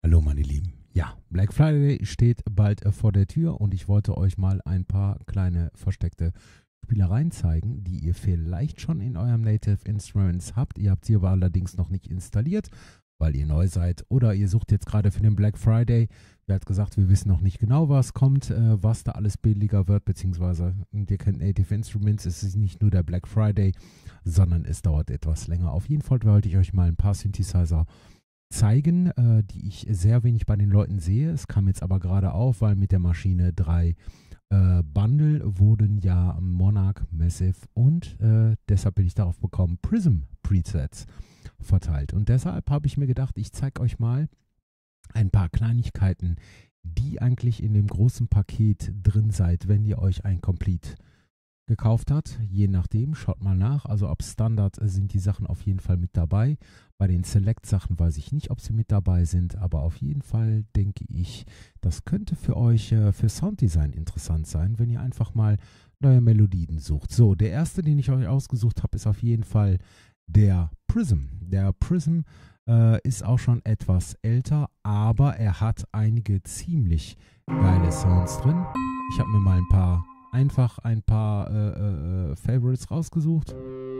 Hallo meine Lieben. Ja, Black Friday steht bald vor der Tür und ich wollte euch mal ein paar kleine versteckte Spielereien zeigen, die ihr vielleicht schon in eurem Native Instruments habt. Ihr habt sie aber allerdings noch nicht installiert, weil ihr neu seid oder ihr sucht jetzt gerade für den Black Friday. Wer hat gesagt, wir wissen noch nicht genau, was kommt, was da alles billiger wird, beziehungsweise ihr kennt Native Instruments, es ist nicht nur der Black Friday, sondern es dauert etwas länger. Auf jeden Fall wollte ich euch mal ein paar Synthesizer zeigen, die ich sehr wenig bei den Leuten sehe. Es kam jetzt aber gerade auf, weil mit der Maschine 3 Bundle wurden ja Monarch, Massive und deshalb bin ich darauf gekommen, Prism Presets verteilt. Und deshalb habe ich mir gedacht, ich zeige euch mal ein paar Kleinigkeiten, die eigentlich in dem großen Paket drin seid, wenn ihr euch ein Complete gekauft hat. Je nachdem, schaut mal nach. Also ab Standard sind die Sachen auf jeden Fall mit dabei. Bei den Select-Sachen weiß ich nicht, ob sie mit dabei sind, aber auf jeden Fall denke ich, das könnte für euch für Sounddesign interessant sein, wenn ihr einfach mal neue Melodien sucht. So, der erste, den ich euch ausgesucht habe, ist auf jeden Fall der Prism. Der Prism ist auch schon etwas älter, aber er hat einige ziemlich geile Sounds drin. Ich habe mir mal ein paar Favorites rausgesucht.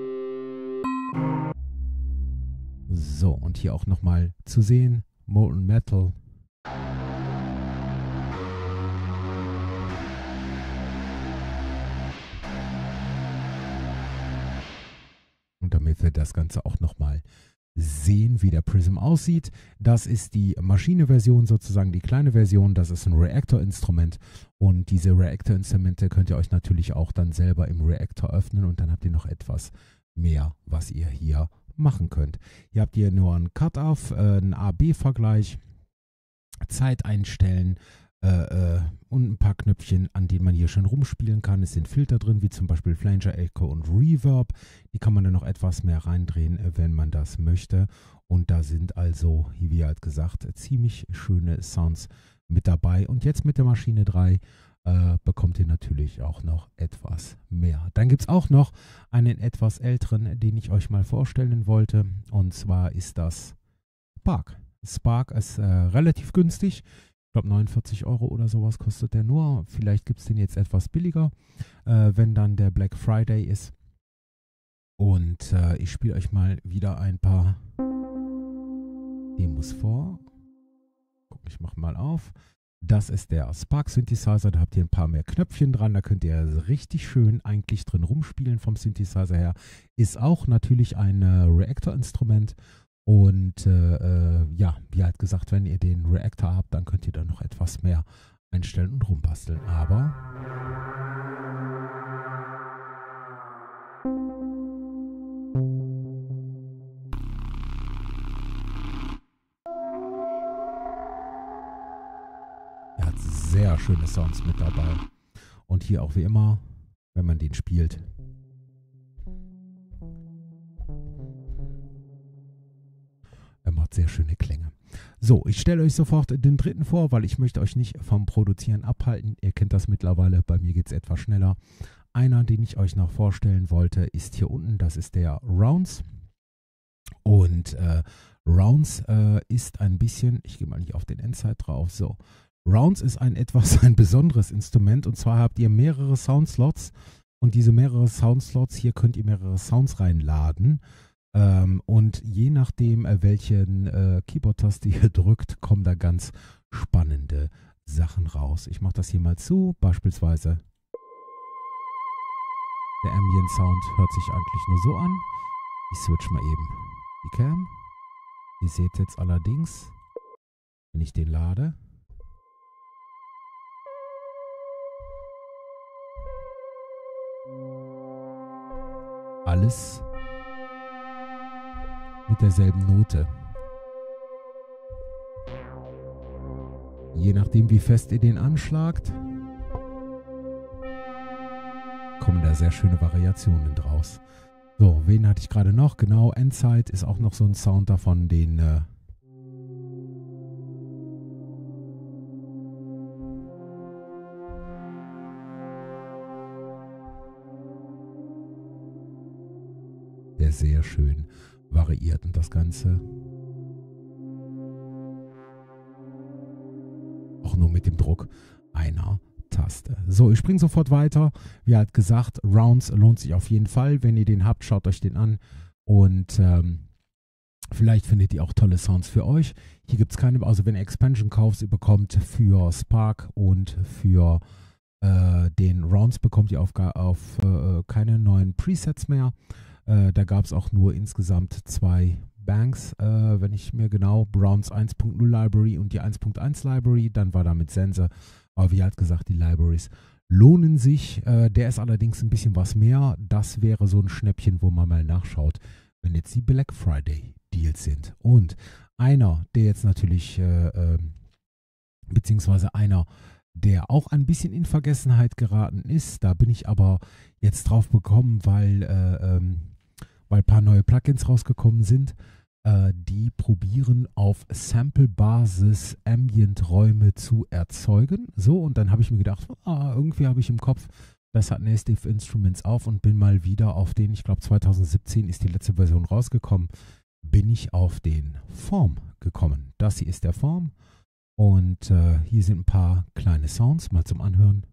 So, und hier auch nochmal zu sehen, Molten Metal. Und damit wir das Ganze auch nochmal sehen, wie der Prism aussieht. Das ist die Maschine-Version, sozusagen die kleine Version. Das ist ein Reactor-Instrument und diese Reactor-Instrumente könnt ihr euch natürlich auch dann selber im Reactor öffnen und dann habt ihr noch etwas mehr, was ihr hier machen könnt. Hier habt ihr nur einen Cut-Off, einen A-B-Vergleich, Zeit einstellen, und ein paar Knöpfchen, an denen man hier schon rumspielen kann. Es sind Filter drin, wie zum Beispiel Flanger, Echo und Reverb. Die kann man dann noch etwas mehr reindrehen, wenn man das möchte. Und da sind also, wie halt gesagt, ziemlich schöne Sounds mit dabei. Und jetzt mit der Maschine 3 bekommt ihr natürlich auch noch etwas mehr. Dann gibt es auch noch einen etwas älteren, den ich euch mal vorstellen wollte. Und zwar ist das Spark. Spark ist relativ günstig. Ich glaube 49 Euro oder sowas kostet der nur. Vielleicht gibt es den jetzt etwas billiger, wenn dann der Black Friday ist. Und ich spiele euch mal wieder ein paar Demos vor. Guck, ich mache mal auf. Das ist der Spark Synthesizer. Da habt ihr ein paar mehr Knöpfchen dran. Da könnt ihr richtig schön eigentlich drin rumspielen vom Synthesizer her. Ist auch natürlich ein Reactor-Instrument. Und ja, wie halt gesagt, wenn ihr den Reactor habt, dann könnt ihr da noch etwas mehr einstellen und rumbasteln. Aber er hat sehr schöne Sounds mit dabei. Und hier auch wie immer, wenn man den spielt. Er macht sehr schöne Klänge. So, ich stelle euch sofort den dritten vor, weil ich möchte euch nicht vom Produzieren abhalten. Ihr kennt das mittlerweile, bei mir geht es etwas schneller. Einer, den ich euch noch vorstellen wollte, ist hier unten, das ist der Rounds. Und Rounds ist ein bisschen, ich gehe mal nicht auf den Endside drauf, so. Rounds ist ein besonderes Instrument und zwar habt ihr mehrere Soundslots und diese mehrere Soundslots, hier könnt ihr mehrere Sounds reinladen. Und je nachdem, welchen Keyboard-Taste ihr drückt, kommen da ganz spannende Sachen raus. Ich mache das hier mal zu, beispielsweise der Ambient Sound hört sich eigentlich nur so an. Ich switch mal eben die Cam. Ihr seht jetzt allerdings, wenn ich den lade, alles mit derselben Note. Je nachdem, wie fest ihr den anschlagt, kommen da sehr schöne Variationen draus. So, wen hatte ich gerade noch? Genau, Endside ist auch noch so ein Sound davon, den der sehr schön variiert und das Ganze auch nur mit dem Druck einer Taste. So, ich springe sofort weiter. Wie halt gesagt, Rounds lohnt sich auf jeden Fall. Wenn ihr den habt, schaut euch den an und vielleicht findet ihr auch tolle Sounds für euch. Hier gibt es keine, also wenn ihr Expansion kauft, ihr bekommt für Spark und für den Rounds bekommt ihr auf keine neuen Presets mehr. Da gab es auch nur insgesamt 2 Banks, wenn ich mir genau, Rounds 1.0 Library und die 1.1 Library, dann war da mit Sense. Aber wie halt gesagt, die Libraries lohnen sich. Der ist allerdings ein bisschen was mehr. Das wäre so ein Schnäppchen, wo man mal nachschaut, wenn jetzt die Black Friday Deals sind. Und einer, der jetzt natürlich, beziehungsweise einer, der auch ein bisschen in Vergessenheit geraten ist, da bin ich aber jetzt drauf gekommen, weil ein paar neue Plugins rausgekommen sind. Die probieren auf Sample-Basis Ambient-Räume zu erzeugen. So, und dann habe ich mir gedacht, irgendwie habe ich im Kopf, das hat Native Instruments auf und bin mal wieder auf den, ich glaube 2017 ist die letzte Version rausgekommen, bin ich auf den Form gekommen. Das hier ist der Form und hier sind ein paar kleine Sounds, mal zum Anhören.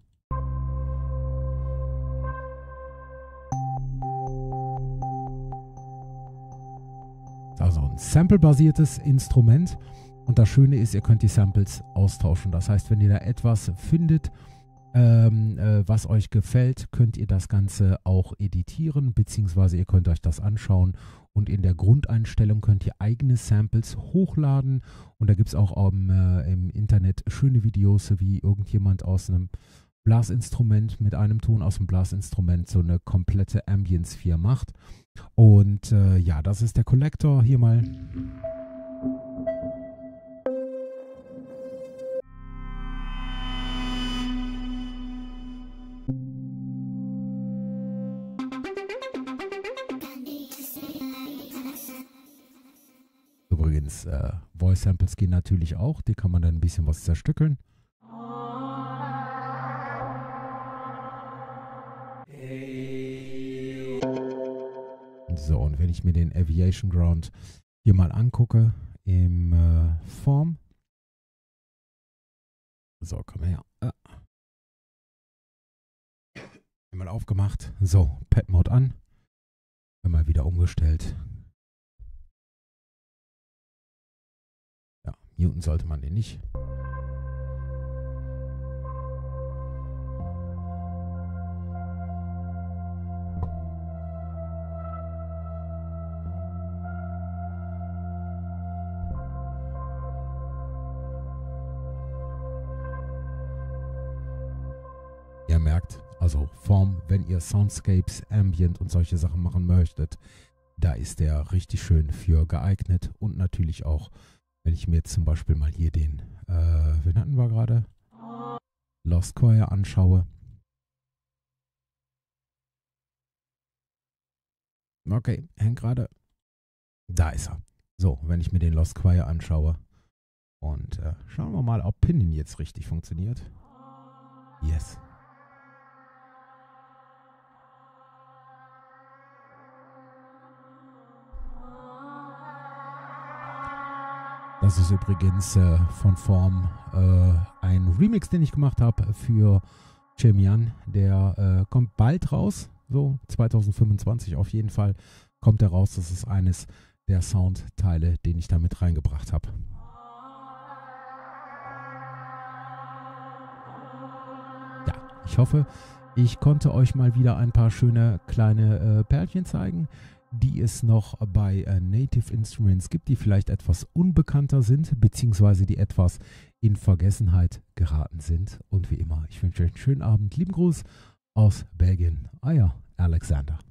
Also ein Sample-basiertes Instrument und das Schöne ist, ihr könnt die Samples austauschen. Das heißt, wenn ihr da etwas findet, was euch gefällt, könnt ihr das Ganze auch editieren, beziehungsweise ihr könnt euch das anschauen und in der Grundeinstellung könnt ihr eigene Samples hochladen und da gibt es auch im Internet schöne Videos, wie irgendjemand aus einem Blasinstrument mit einem Ton aus dem Blasinstrument so eine komplette Ambience-Sphere macht. Und ja, das ist der Collector hier mal. Übrigens, Voice Samples gehen natürlich auch, die kann man dann ein bisschen was zerstückeln. So, und wenn ich mir den Aviation Ground hier mal angucke im Form. So, komm her. Mal aufgemacht. So, Pad Mode an. Mal wieder umgestellt. Ja, muten sollte man den nicht. Ihr merkt, also Form, wenn ihr Soundscapes, Ambient und solche Sachen machen möchtet, da ist der richtig schön für geeignet und natürlich auch, wenn ich mir jetzt zum Beispiel mal hier den, wen hatten wir gerade? Lost Choir anschaue. Okay, hängt gerade. Da ist er. So, wenn ich mir den Lost Choir anschaue und schauen wir mal, ob Pinion jetzt richtig funktioniert. Yes. Das ist übrigens von Form ein Remix, den ich gemacht habe für Chemian. Der kommt bald raus, so 2025 auf jeden Fall kommt er raus. Das ist eines der Soundteile, den ich da mit reingebracht habe. Ja, ich hoffe, ich konnte euch mal wieder ein paar schöne kleine Perlchen zeigen, die es noch bei Native Instruments gibt, die vielleicht etwas unbekannter sind, beziehungsweise die etwas in Vergessenheit geraten sind. Und wie immer, ich wünsche euch einen schönen Abend. Lieben Gruß aus Belgien. Euer Alexander.